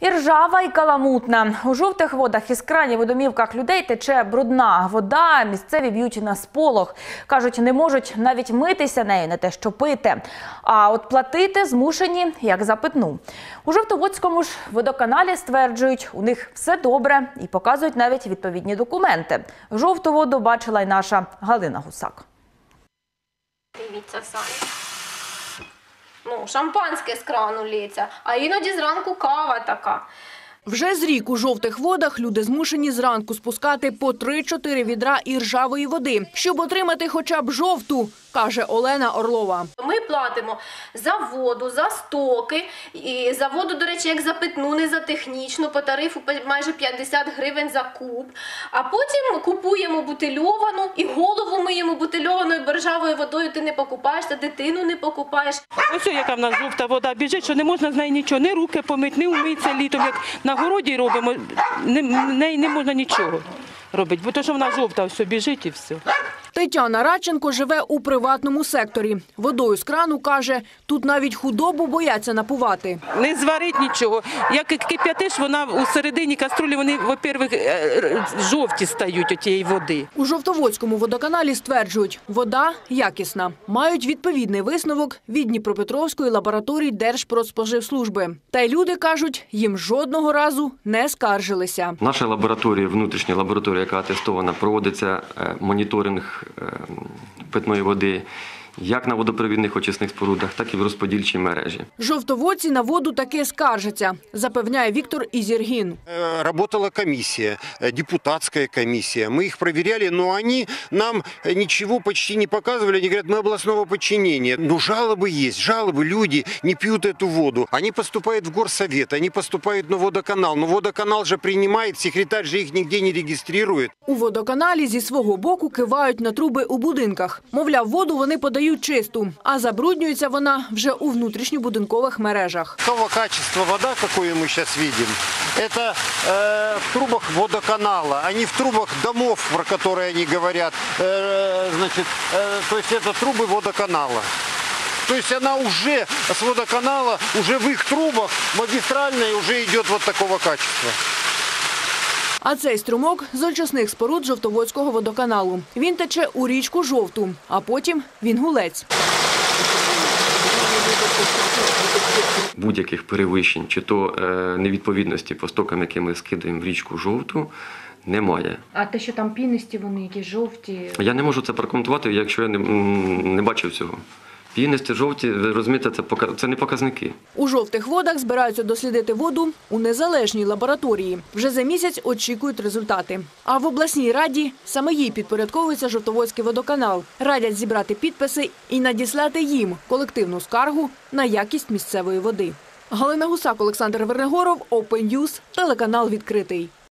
І ржава, і каламутна. У жовтих водах із кранів у домівках людей тече брудна вода, місцеві б'ють на сполох. Кажуть, не можуть навіть митися нею, не те що пити. А от платити змушені, як за питну. У Жовтоводському ж водоканалі стверджують, у них все добре і показують навіть відповідні документи. Жовту воду бачила й наша Галина Гусак. Дивіться самі. Шампанське з крану лється, а іноді зранку кава така. Вже з рік у жовтих водах люди змушені зранку спускати по 3-4 відра іржавої води, щоб отримати хоча б жовту, каже Олена Орлова. Ми платимо за воду, за стоки, і за воду, до речі, як за питну, не за технічну, по тарифу майже 50 гривень за куб. А потім купуємо бутильовану і голову миємо бутильованою ржавою водою. Ти не покупаєш, та дитину не покупаєш. Ось яка в нас жовта вода біжить, що не можна з неї нічого, ні руки помити, ні вмитися літом, як на городі робимо, неї не можна нічого робити, бо то, що вона жовта, все біжить і все. Тетяна Радченко живе у приватному секторі. Водою з крану, каже, тут навіть худобу бояться напувати. Не зварить нічого. Як кип'ятиш, вона у середині каструлі, вони, во-первых, жовті стають від тієї води. У Жовтоводському водоканалі стверджують, вода якісна. Мають відповідний висновок від Дніпропетровської лабораторії Держпродспоживслужби. Та й люди, кажуть, їм жодного разу не скаржилися. Наша лабораторія, внутрішня лабораторія, яка атестована, проводиться моніторинг питної води як на водопровідних очисних спорудах, так і в розподільчій мережі. Жовтоводці на воду таки скаржаться, запевняє Віктор Ізіргін. Работала комиссия, депутатская комиссия. Мы их проверяли, но они нам ничего почти не показывали. Они говорят, мы областного подчинения. Но жалобы есть, жалобы. Люди не пьют эту воду. Они поступают в горсовет, они поступают на водоканал. Но водоканал же принимает, секретарь же их нигде не регистрирует. У водоканалі зі свого боку кивають на труби у будинках. Мовляв, воду вони подають чисту, а забруднюється вона вже у внутрішньобудинкових мережах. Какого качества вода, какую мы сейчас видим, это в трубах водоканала, а не в трубах домов, про которые они говорят. То есть это трубы водоканала. То есть она уже с водоканала, уже в их трубах магистральной уже идет вот такого качества. А цей струмок з очисних споруд Жовтоводського водоканалу. Він тече у річку Жовту, а потім в Інгулець. Будь-яких перевищень чи то невідповідності по стокам, які ми скидаємо в річку Жовту, немає. А те, що там пінисті, вони якісь жовті? Я не можу це прокоментувати, якщо я не бачив цього. Пінисті, жовті, ви розумієте, це не показники. У жовтих водах збираються дослідити воду у незалежній лабораторії. Вже за місяць очікують результати. А в обласній раді саме їй підпорядковується Жовтоводський водоканал. Радять зібрати підписи і надіслати їм колективну скаргу на якість місцевої води. Галина Гусак, Олександр Вернегоров, Open News, телеканал «Відкритий».